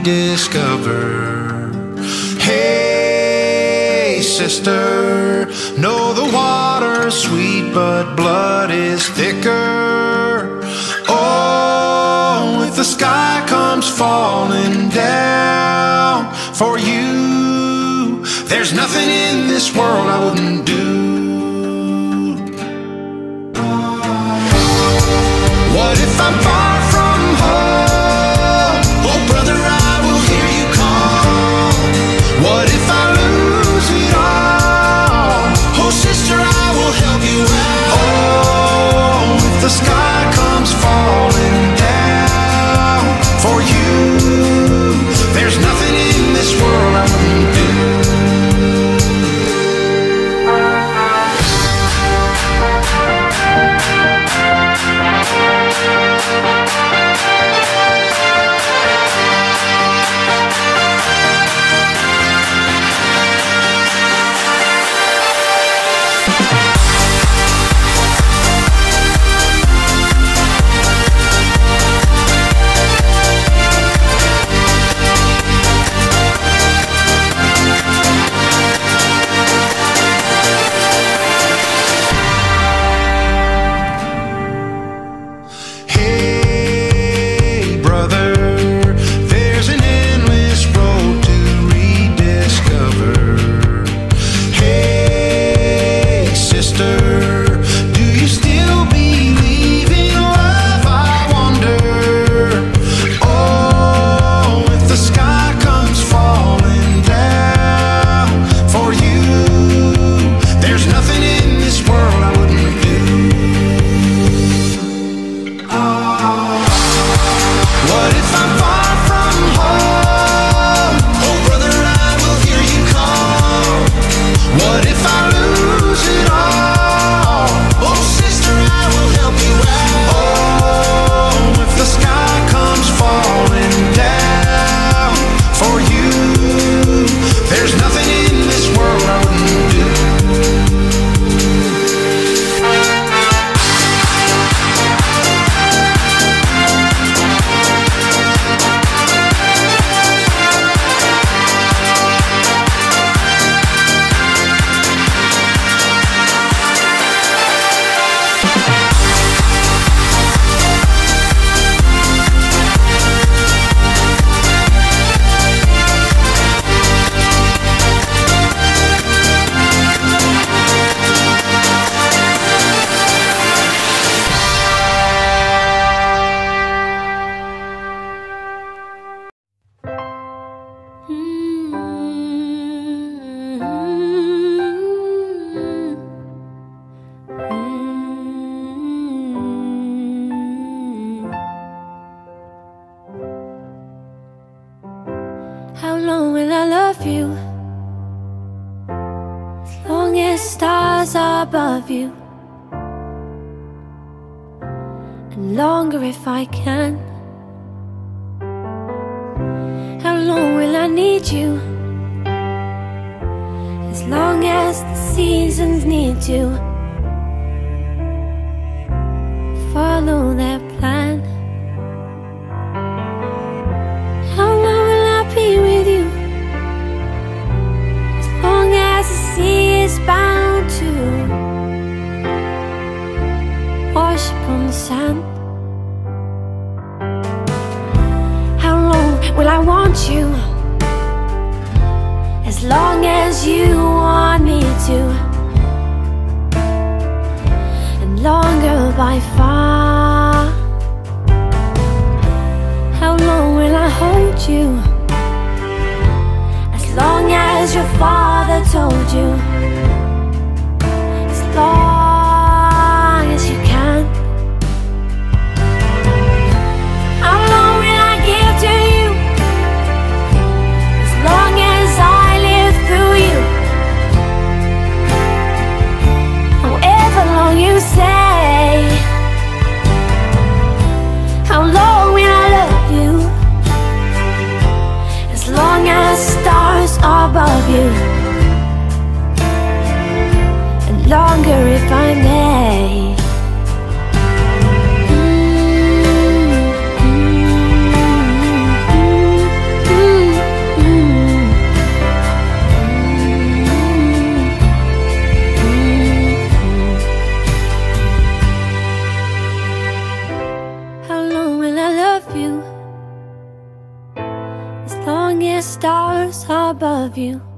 rediscover. Hey, sister, know the water's sweet, but blood is thicker. Oh, if the sky comes falling down for you, there's nothing in this world I wouldn't do. What if I'm far from home? Oh, brother, I will hear you call. What if I lose it all? Oh, sister, I will help you out. Oh, if the sky comes falling down for you, there's nothing in this world I wouldn't do. How long will I love you? As long as stars are above you, and longer if I can. How long will I need you? As long as the seasons need to follow their plan. How long will I be with you? As long as the sea is bound to wash upon the sand. How long will I want you? As long as you want me to, and longer by far. How long will I hold you? As long as your father told you. As long as you can. How long will I give to you? As long as I live through you. However long you say. How long will I love you? As long as stars are above you, and longer if I may. long as stars are above you.